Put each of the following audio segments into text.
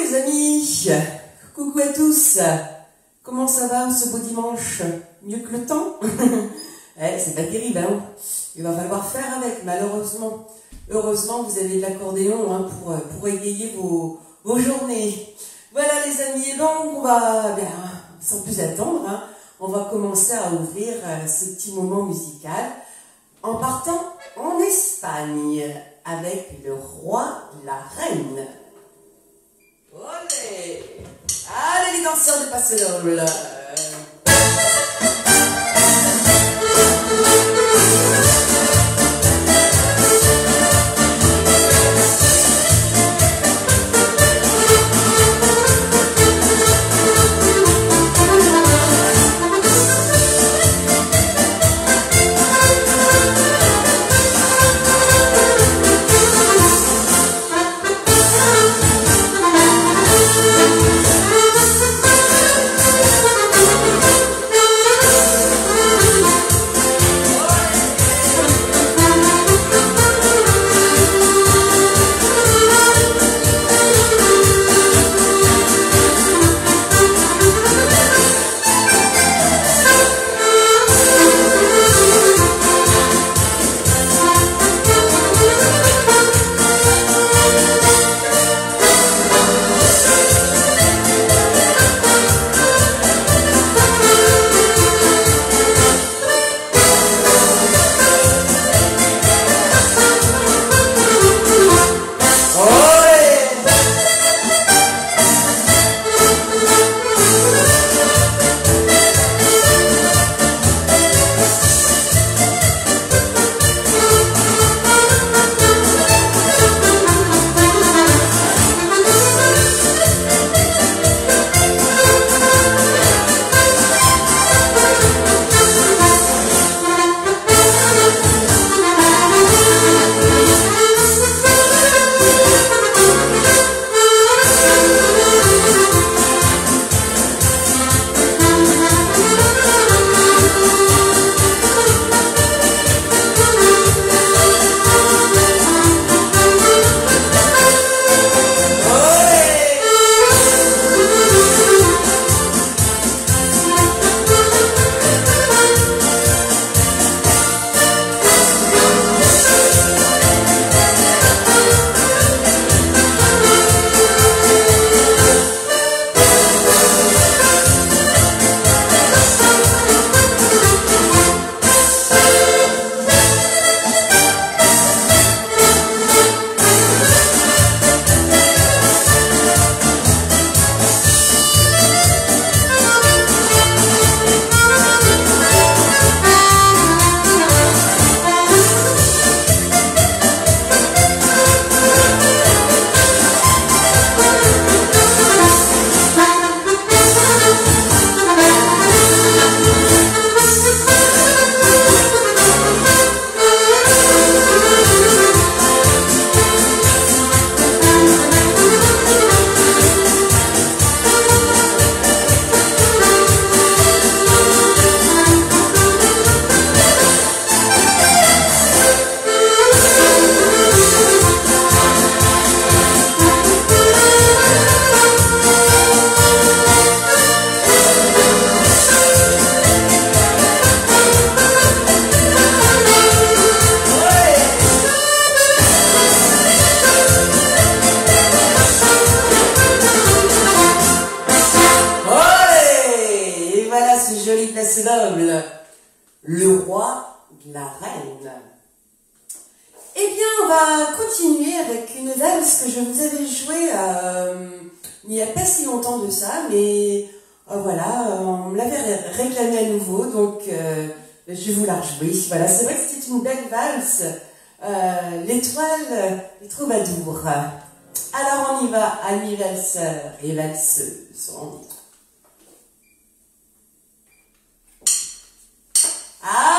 les amis, coucou à tous, comment ça va ce beau dimanche? Mieux que le temps? C'est pas terrible, hein. Il va falloir faire avec, malheureusement. Heureusement, vous avez de l'accordéon hein, pour égayer vos journées. Voilà les amis, et donc on va, bien, sans plus attendre, hein, on va commencer à ouvrir ce petit moment musical en partant en Espagne avec le roi, la reine. Olé! Allez les danseurs de Passerole! Le roi, la reine. Eh bien, on va continuer avec une valse que je vous avais jouée il n'y a pas si longtemps de ça, mais voilà, on me l'avait réclamée à nouveau, donc je vais vous la rejouer. Voilà, c'est vrai que c'était une belle valse, l'étoile des troubadours. Alors on y va, amis valseurs et valseuses, on y va. Ah!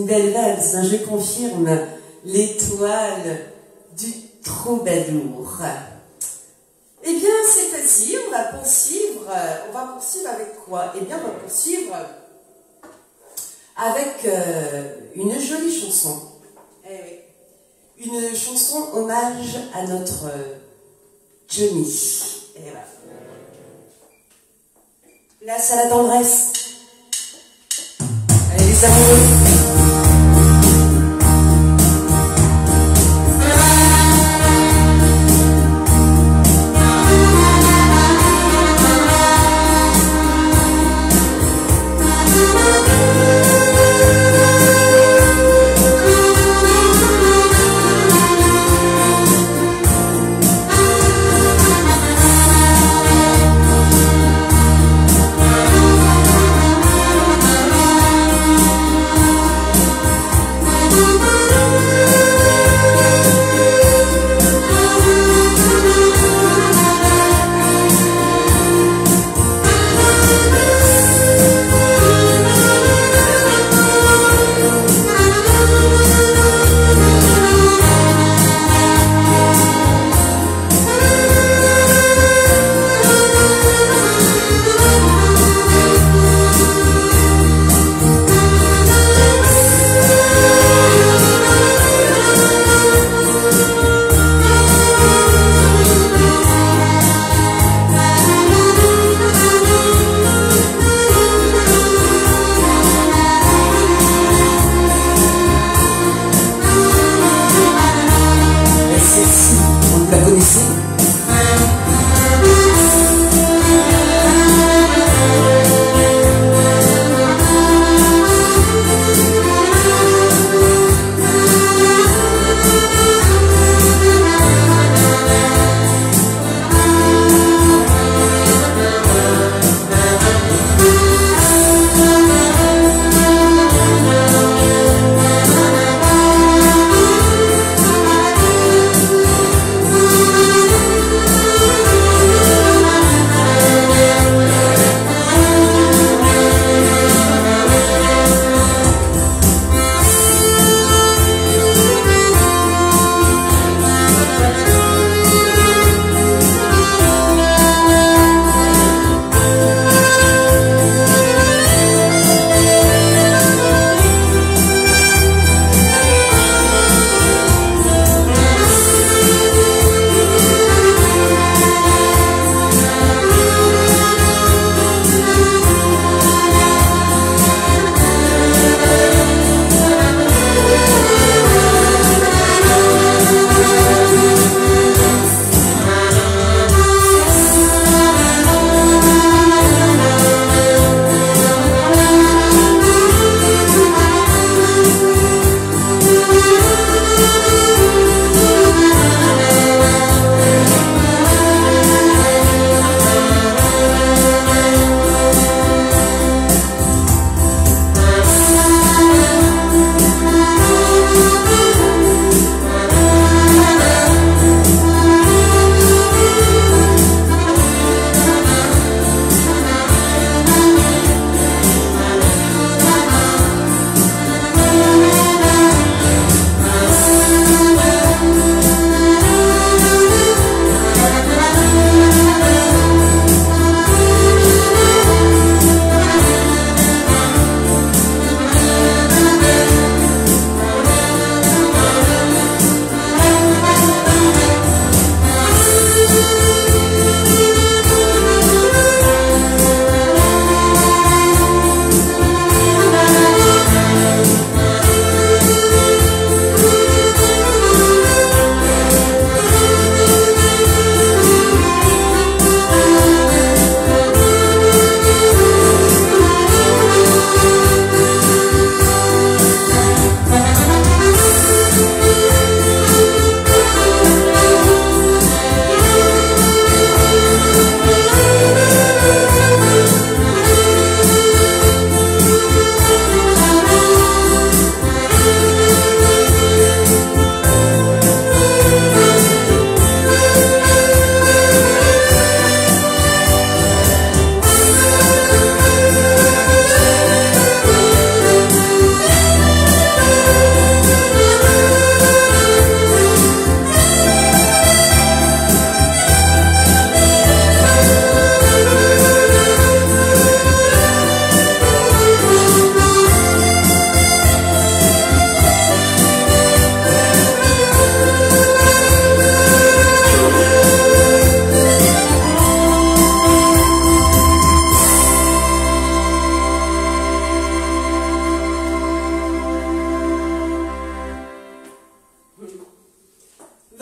une belle valse, hein, je confirme, l'étoile du troubadour. Eh bien, c'est facile, on va poursuivre avec quoi? Eh bien, on va poursuivre avec une jolie chanson. Eh oui. Une chanson hommage à notre Johnny. Et voilà. Place à la tendresse. Allez, les amoureux.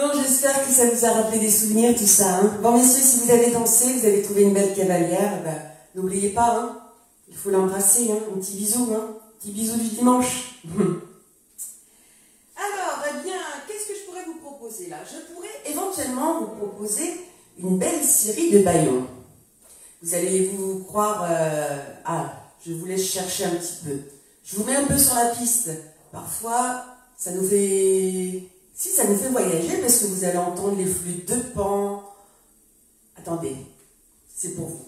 Bon, j'espère que ça vous a rappelé des souvenirs, tout ça. Hein. Bon, messieurs, si vous avez dansé, vous avez trouvé une belle cavalière, ben, n'oubliez pas, hein, il faut l'embrasser, hein, un petit bisou, hein, petit bisou du dimanche. Alors, eh bien, qu'est-ce que je pourrais vous proposer là? Je pourrais éventuellement vous proposer une belle série de baillons. Vous allez vous croire... Ah, je vous laisse chercher un petit peu. Je vous mets un peu sur la piste. Parfois, ça nous fait... Si, ça nous fait voyager parce que vous allez entendre les flûtes de Pan. Attendez, c'est pour vous.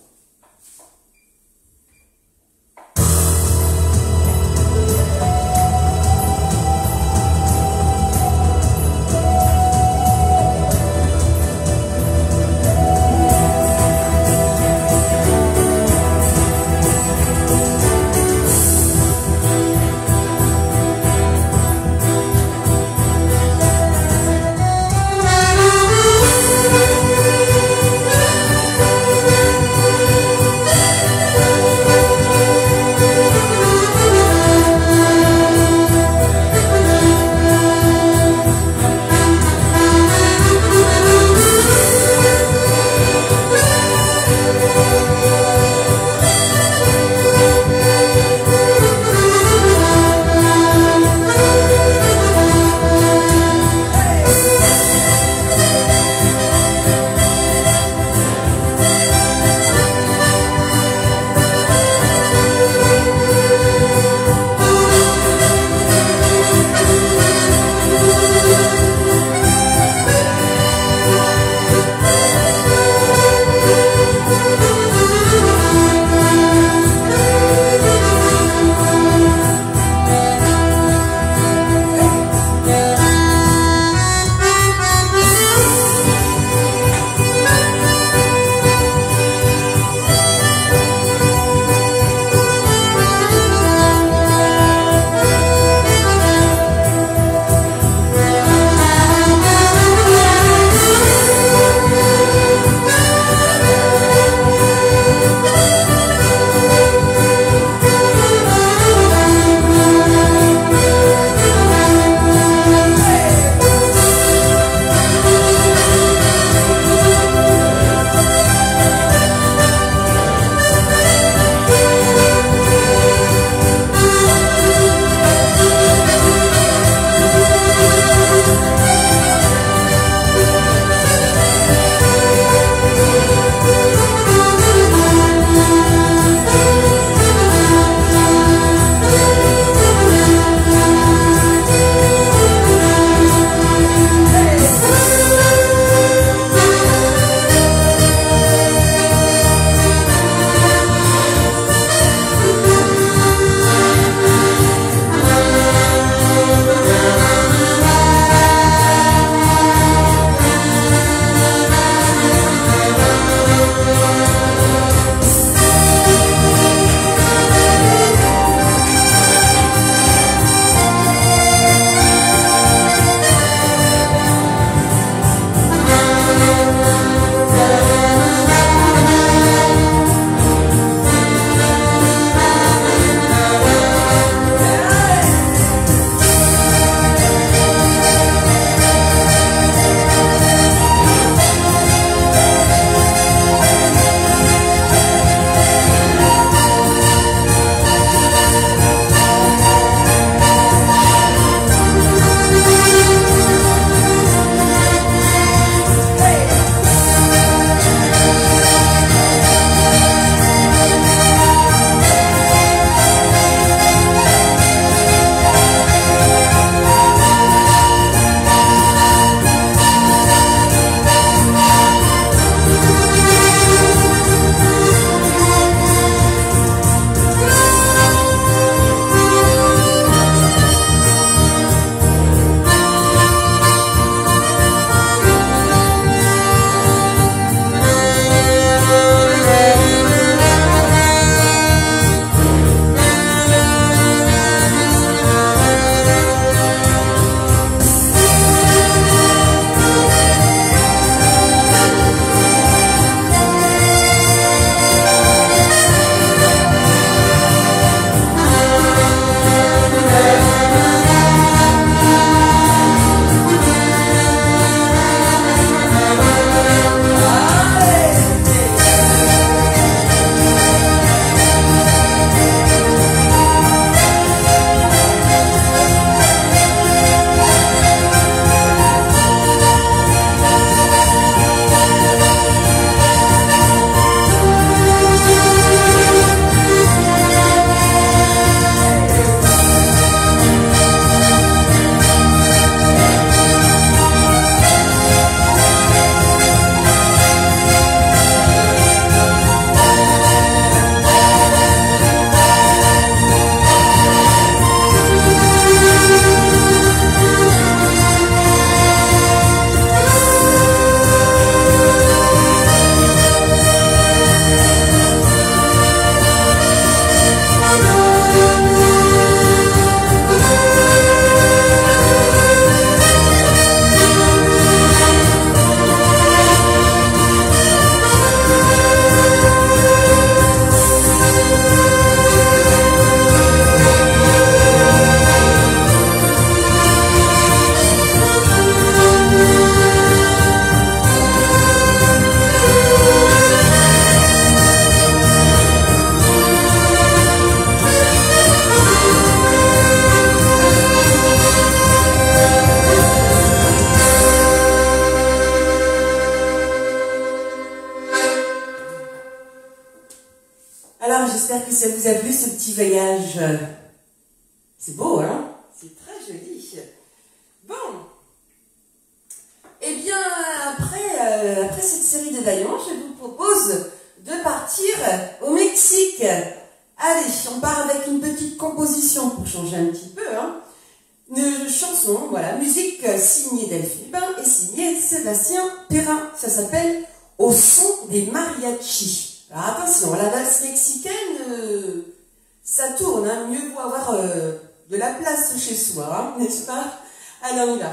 ça vous a plu ce petit voyage? C'est beau, hein? C'est très joli. Bon. Eh bien, après cette série de vaillants, je vous propose de partir au Mexique. Allez, on part avec une petite composition pour changer un petit peu, hein. Une chanson, voilà, musique signée Delphine Hubin et signée Sébastien Perrin. Ça s'appelle Au son des mariachis. Alors attention, la valse mexicaine, ça tourne, hein. Mieux vaut avoir de la place chez soi, hein, n'est-ce pas? Alors on y va.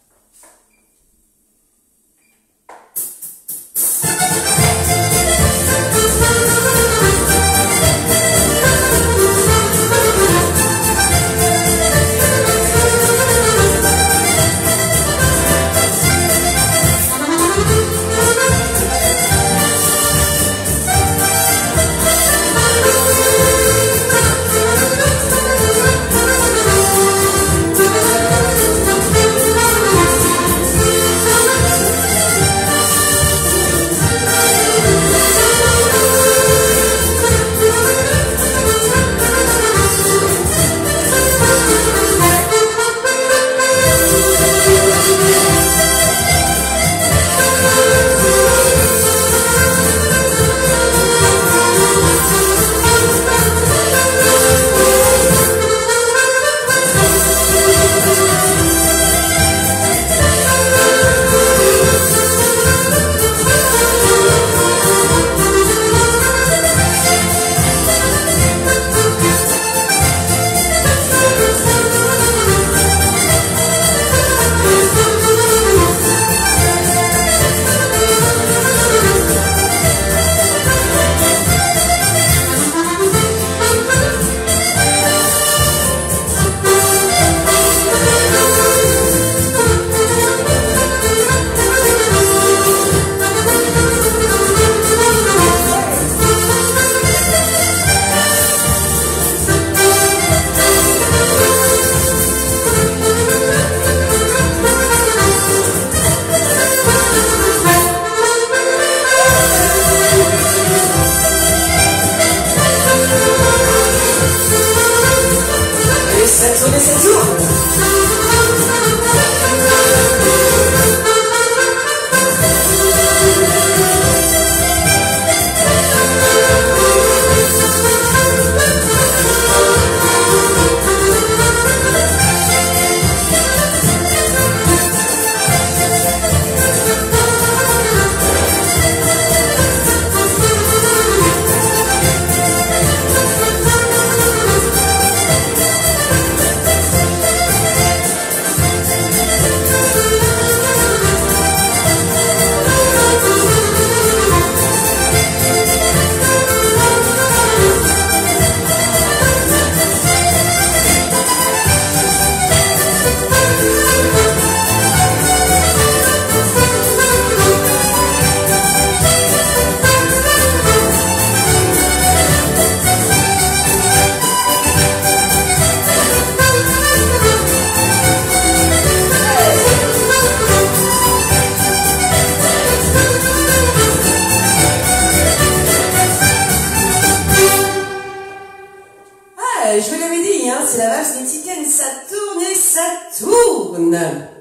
Je vous l'avais dit, hein, c'est la valse mexicaine, ça tourne et ça tourne.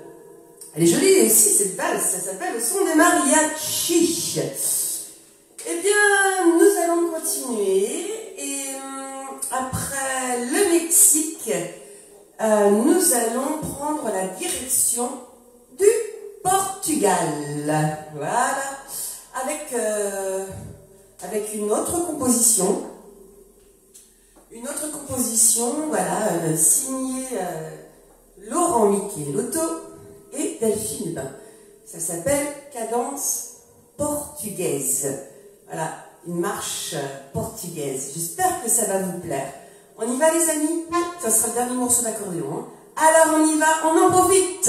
Elle est jolie aussi, cette valse, ça s'appelle Au son des mariachis. Eh bien, nous allons continuer, et après le Mexique, nous allons prendre la direction du Portugal. Voilà, avec une autre composition. Une autre composition, voilà, signée Laurent Michelotto et Delphine Hubin. Ça s'appelle Cadence portugaise. Voilà, une marche portugaise. J'espère que ça va vous plaire. On y va les amis? Ça sera le dernier morceau d'accordéon. Hein. Alors on y va, on en profite.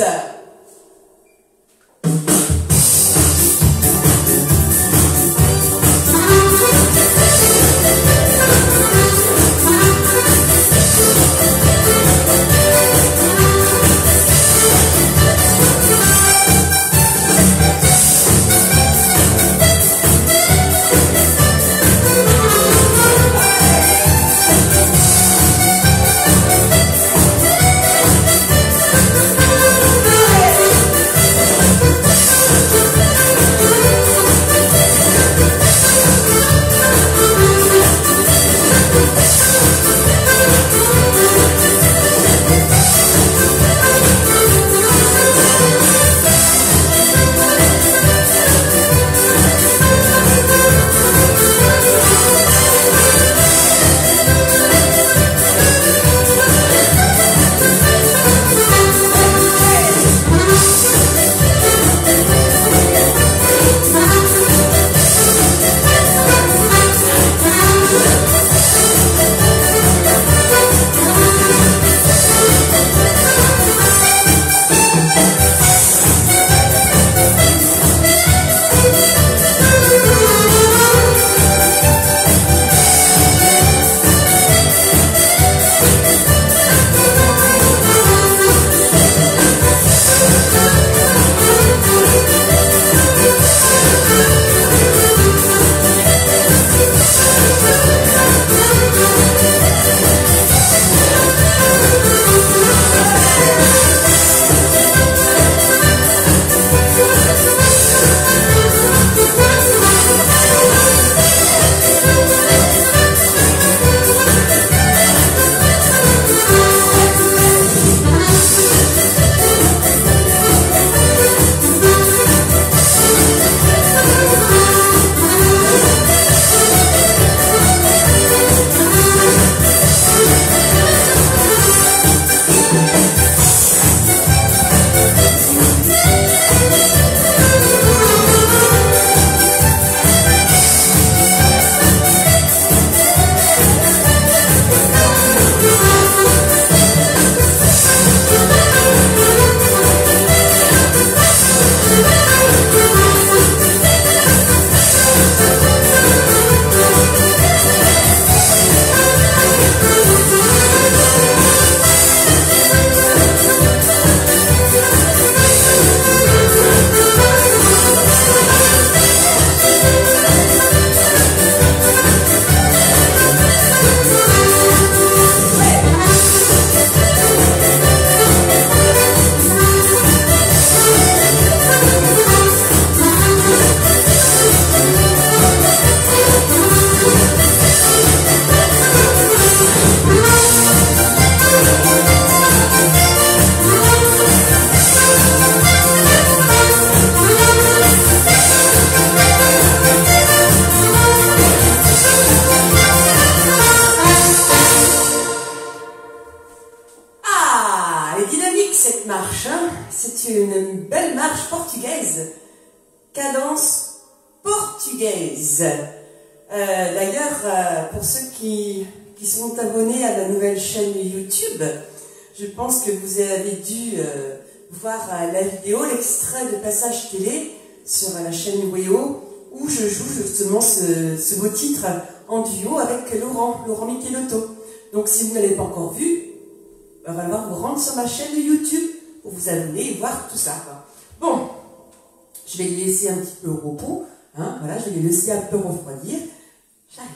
marche, hein. C'est une belle marche portugaise, cadence portugaise. D'ailleurs, pour ceux qui sont abonnés à la nouvelle chaîne YouTube, je pense que vous avez dû voir la vidéo, l'extrait de passage télé sur la chaîne Weo, où je joue justement ce beau titre en duo avec Laurent Michelotto. Donc si vous ne l'avez pas encore vu, il va falloir vous rendre sur ma chaîne de YouTube pour vous abonner et voir tout ça, quoi. Bon, je vais les laisser un petit peu au repos, hein, voilà, je vais les laisser un peu refroidir. J'arrive.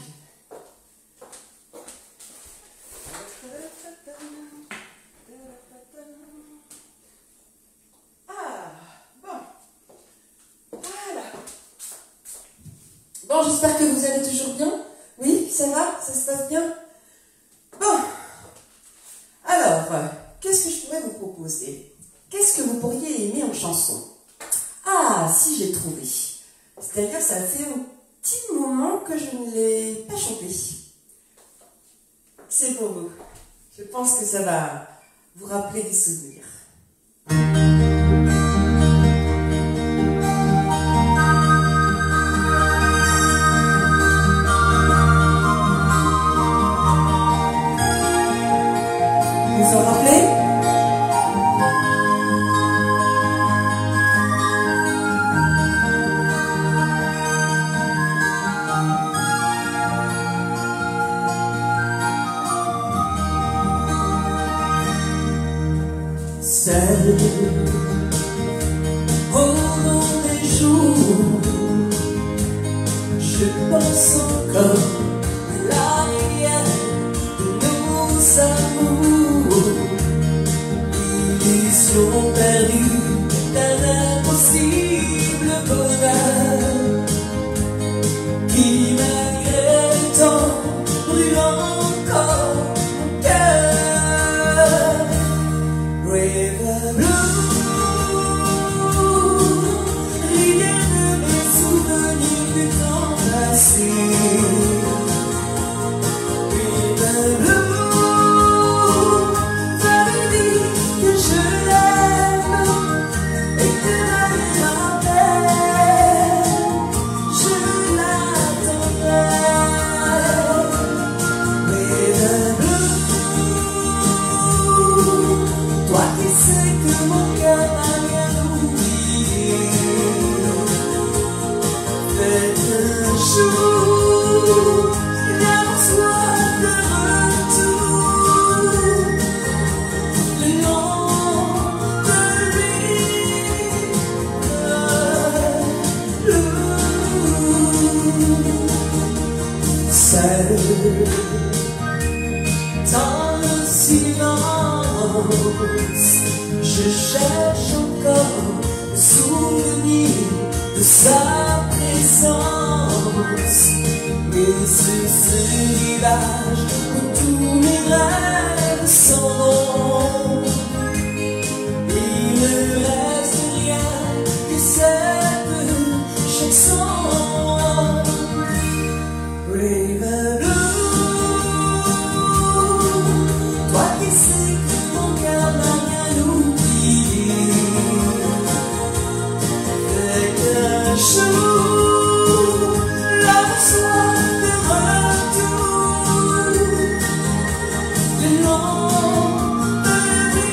Bon, j'espère que vous allez toujours bien. Oui, ça va? Ça se passe bien? Bon. Alors, qu'est-ce que je pourrais vous proposer? Qu'est-ce que vous pourriez aimer en chanson? Ah, si, j'ai trouvé. C'est-à-dire, ça fait un petit moment que je ne l'ai pas chanté. C'est pour vous. Je pense que ça va vous rappeler des souvenirs. Vous en rappelez? Seul, au long des jours, je pense encore à la lumière de nos amours, illusion perdue d'un impossible bonheur, qui malgré le temps brûle encore mon cœur. River Blue, rivière de mes souvenirs du temps passé. River Blue, ça veut dire que je l'aime et que malgré ma peine, je l'attendrai. River Blue, toi qui sais que mon cœur n'a rien oublié, peut-être un jour l'amour soit de retour, le nom de lui, seul dans le silence, je cherche encore le souvenir de sa présence. Et sur ce village où tous mes rêves s'en vont, il ne reste rien que cette chanson. River Blue, toi qui sais que mon cœur n'a rien oublié, fais qu'un jour l'amour soit de retour, le nom de lui.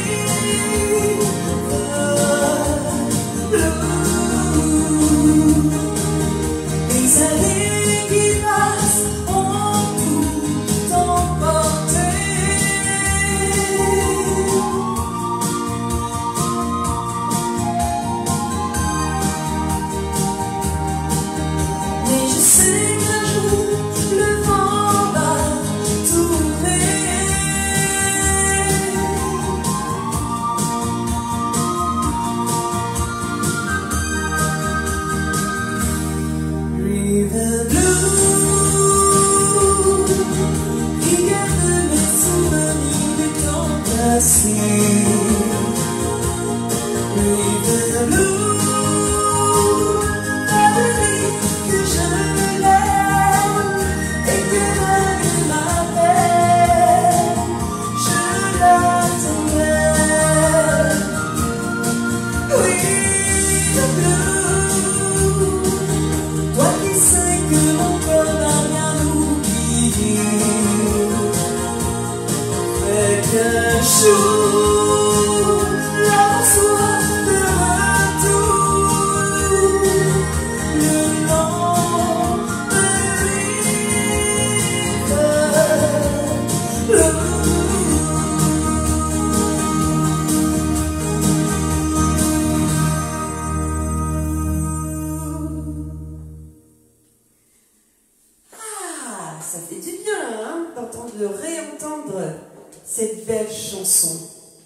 chanson.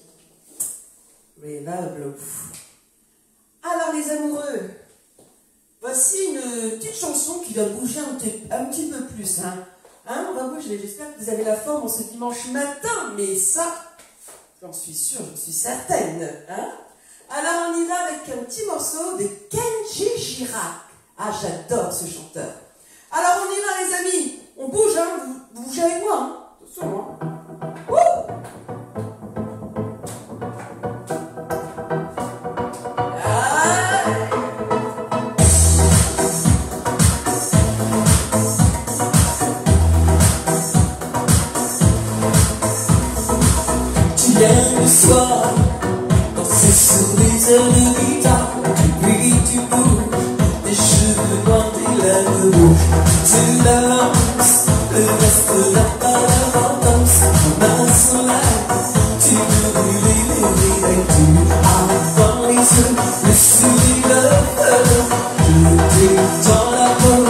River Blue. Alors les amoureux, voici une petite chanson qui va bouger un petit peu plus. On va bouger, j'espère que vous avez la forme en ce dimanche matin, mais ça, j'en suis sûre, j'en suis certaine. Alors on y va avec un petit morceau de Kenji Girac. Ah, j'adore ce chanteur. Alors on y va les amis, on bouge, vous bougez avec moi, attention. Tu viens le soir, danser sur des airs de guitare, et puis tu bouges, tes cheveux noirs, tes lèvres rouges, tu la lances, le reste n'a pas d'importance, comme un soleil, tu veux brûler les rires et tu as dans les yeux le sourire, le feu, je t'ai dans la peau,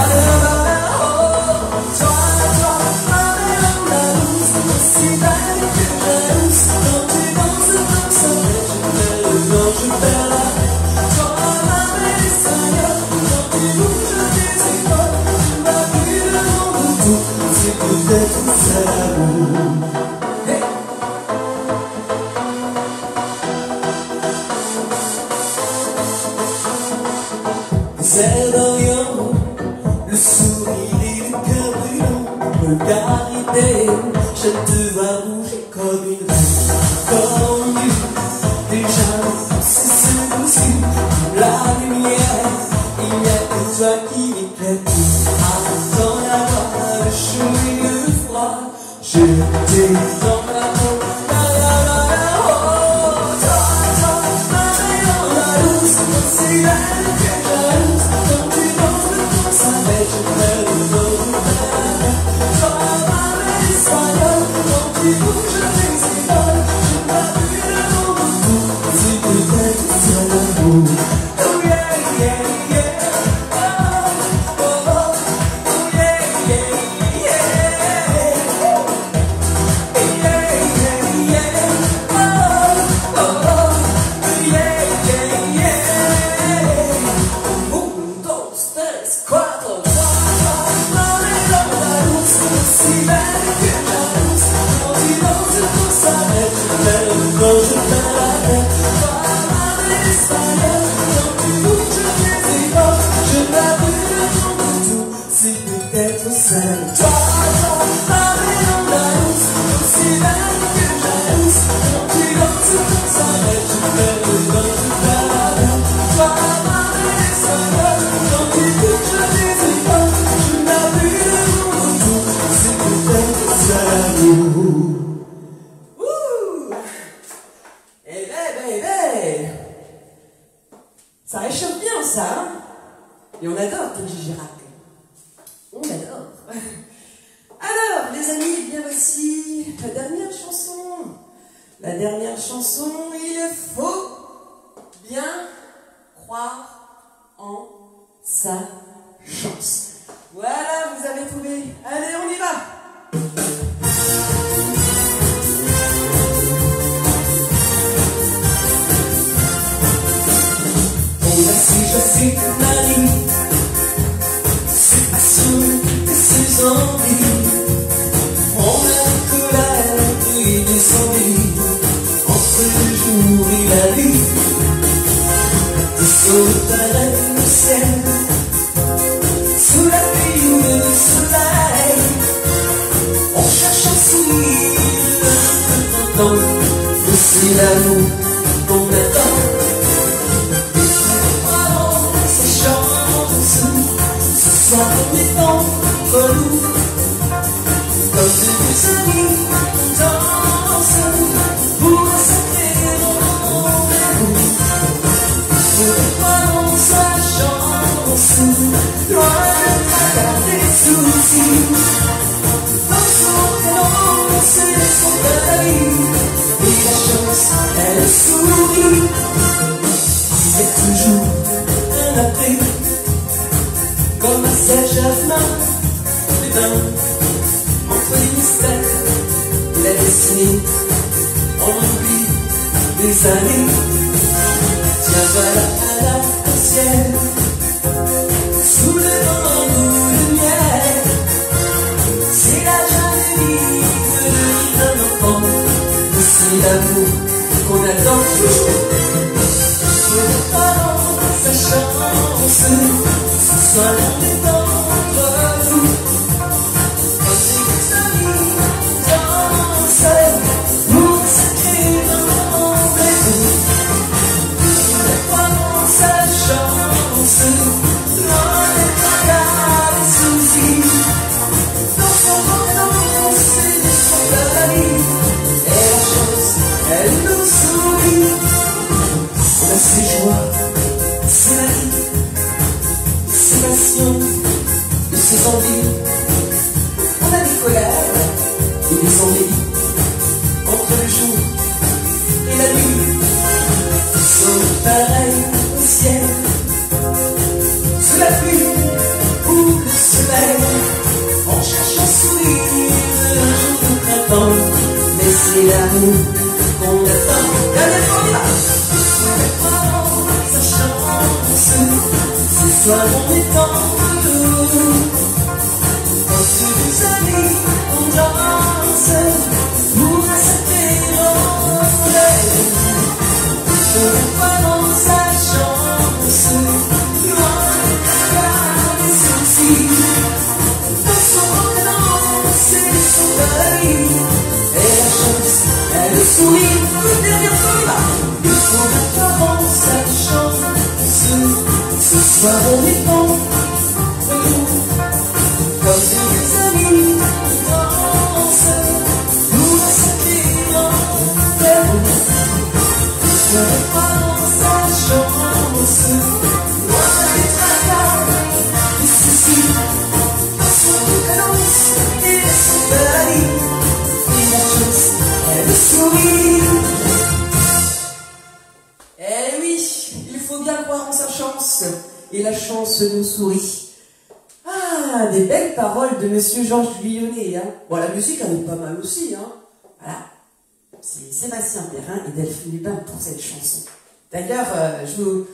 c'est d'Orient, le sourire et le cœur brûlant, regard idée, je te vois bouger comme une reine, comme nu, déjà c'est ce coup-ci, la lumière, il n'y a que toi qui m'éclaire, attends d'avoir le chaud et le froid, je t'ai dans la peau, c'est la Ça réchauffe bien ça, Et on adore Kenji Girac. On adore. Alors, les amis, eh bien voici la dernière chanson. La dernière chanson, il faut bien croire en sa chance. Voilà, vous avez trouvé. Allez, on y va. Je suis Marie, c'est pas sûr que ses envies. On a la colère et des envies entre le jour et la nuit. Des sauts dans le ciel, sous la pluie ou le soleil. On cherche aussi le temps, mais c'est l'amour qu'on attend. Ça est entre nous, comme deux amis, on danse pour un sacré rendez-vous. Prenons sa chance, loin des soucis. Dans son prénom, c'est son pays, et la chance, elle sourit. Il y a toujours un après. Comme un Saint-Germain, les mains, entre les mystères de la destinée. des années. Tiens, voilà un arc-en-ciel sous le bambou de miel. C'est la jalousie d'un enfant, mais c'est l'amour qu'on attend toujours. Nos parents, sa chance, ce soir on est entre vous. Quand des amis dansent, nous sacrés dans rendez-vous. Nos parents, sa chance, loin des tracas, des soucis. Dans son bonheur, c'est du son de la vie. Et la chance, elle nous sourit. C'est ses joies, c'est la vie, ses passions et ses envies. On a des colères et des envies entre le jour et la nuit. Ils sont pareils au ciel, sous la pluie ou le soleil, en cherchant sourire un jour de printemps. Mais c'est l'amour qu'on attend. Dernière fois, on y va. Sa chance, ce soir on est entre nous. Quand deux amis on danse pour un sacré rendez-vous. On est pas dans sa chance, loin des tracas, des soucis. Dans son regard, c'est le son de la vie. Et la chance, elle sourit. Une dernière fois, on y va. Il faut maintenant sa chance, ce soir on est entre nous. Comme deux amis qui dansent, nous un sacré rendez-vous. Il faut maintenant sa chance, loin des tracas, des soucis. Dans son cadence et le son de la vie. Et la chance, elle sourit. Eh oui, il faut bien croire en sa chance, et la chance nous sourit. Ah, des belles paroles de Monsieur Georges Guyonnet, hein. Bon, la musique, elle est pas mal aussi, hein. Voilà. C'est Sébastien Perrin et Delphine Lubin pour cette chanson. D'ailleurs, je vous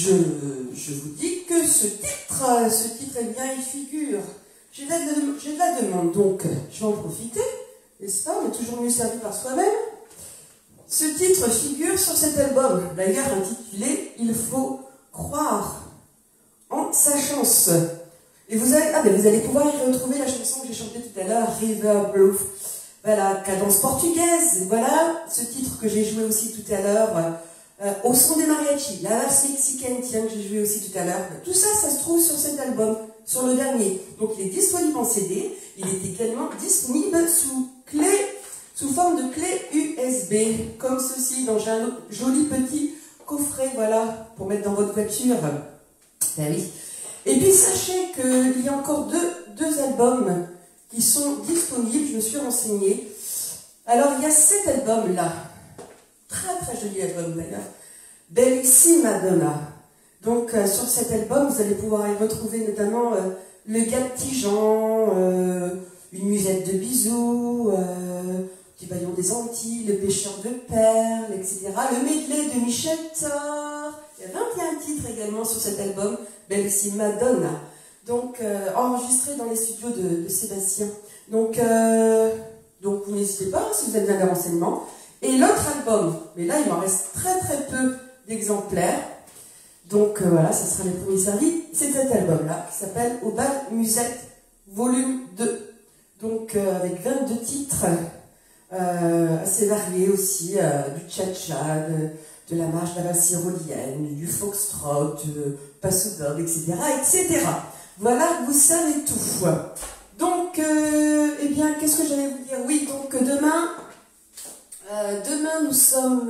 dis que ce titre, eh bien, il figure. J'ai de la demande, donc je vais en profiter, n'est-ce pas? On est toujours mieux servi par soi-même. Ce titre figure sur cet album, d'ailleurs intitulé « Il faut croire en sa chance ». Et vous allez pouvoir y retrouver la chanson que j'ai chantée tout à l'heure, « River Blue ». Voilà, cadence portugaise, voilà, ce titre que j'ai joué aussi tout à l'heure, au son des mariachis, la valse mexicaine, tiens, que j'ai joué aussi tout à l'heure. Tout ça, ça se trouve sur cet album, sur le dernier. Donc il est disponible en CD, il est également disponible sous forme de clé USB, comme ceci, dans un joli petit coffret, voilà, pour mettre dans votre voiture. Ben oui. Et puis sachez qu'il y a encore deux albums qui sont disponibles, je me suis renseignée. Alors il y a cet album-là, très très joli album d'ailleurs, Bellissima Donna. Donc sur cet album, vous allez pouvoir y retrouver notamment le gars de Tijan, une musette de bisous, Petit Baillon des Antilles, Le Pêcheur de Perles, etc. Le medley de Michel Thor. Il y a 21 titres également sur cet album, Bellissima Donna. Donc, enregistré dans les studios de Sébastien. Donc vous n'hésitez pas, si vous avez besoin de renseignements. Et l'autre album, mais là, il m'en reste très très peu d'exemplaires. Donc voilà, ça sera les premiers servis. C'est cet album-là, qui s'appelle Au bal musette, volume 2. Donc, avec 22 titres. Assez variés aussi, du cha-cha, de la marche de la valse tyrolienne, du foxtrot, passo doble, etc., etc. Voilà, vous savez tout. Donc, eh bien, qu'est-ce que j'allais vous dire? Oui, donc demain nous sommes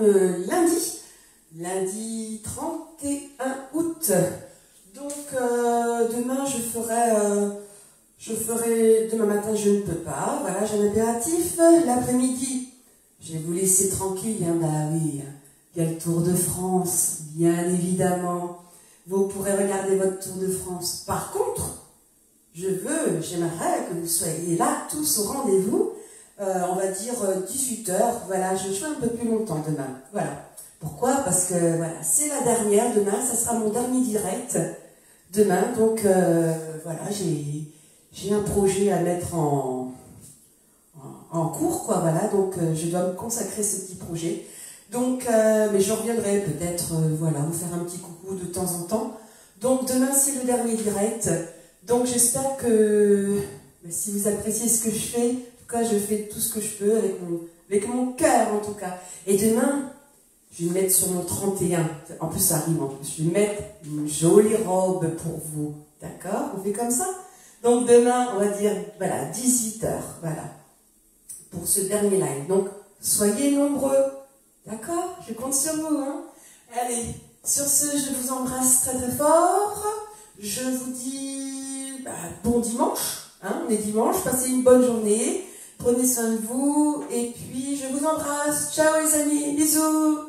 lundi 31 août. Donc, demain, je ferai, demain matin, je ne peux pas. Voilà, j'ai un impératif. L'après-midi, je vais vous laisser tranquille. Hein, bah oui, il y a le Tour de France, bien évidemment. Vous pourrez regarder votre Tour de France. Par contre, j'aimerais que vous soyez là, tous au rendez-vous. On va dire 18h. Voilà, je fais un peu plus longtemps demain. Voilà. Pourquoi? Parce que voilà, c'est la dernière. Demain, ça sera mon dernier direct. Demain, donc voilà, j'ai un projet à mettre en cours, quoi. Voilà, donc je dois me consacrer à ce petit projet. Donc, mais je reviendrai peut-être, voilà, vous faire un petit coucou de temps en temps. Donc demain, c'est le dernier direct. Donc j'espère que si vous appréciez ce que je fais, en tout cas, je fais tout ce que je peux avec mon cœur, en tout cas. Et demain, je vais mettre sur mon 31. En plus, ça rime en plus. Je vais mettre une jolie robe pour vous. D'accord? On fait comme ça? Donc demain, on va dire, voilà, 18h. Voilà. Pour ce dernier live. Donc, soyez nombreux. D'accord? Je compte sur vous, hein? Allez, sur ce, je vous embrasse très très fort. Je vous dis bon dimanche. Hein? On est dimanche. Passez une bonne journée. Prenez soin de vous. Et puis, je vous embrasse. Ciao les amis. Bisous.